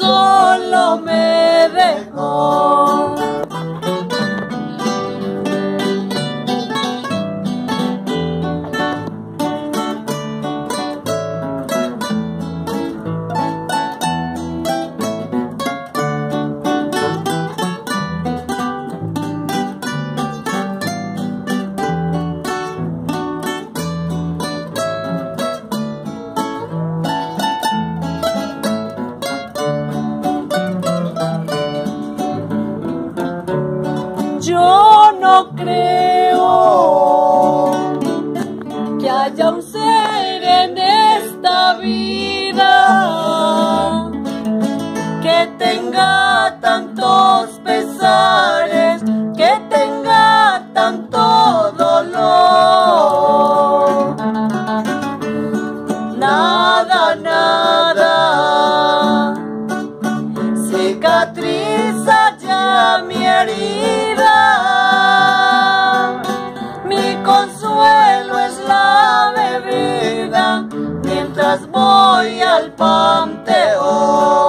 solo me dejó. Yo no creo que haya un ser en esta vida que tenga tantos pesares, que tenga tanto dolor. Nada, nada cicatriza ya mi herida. Mi consuelo es la bebida mientras voy al panteón.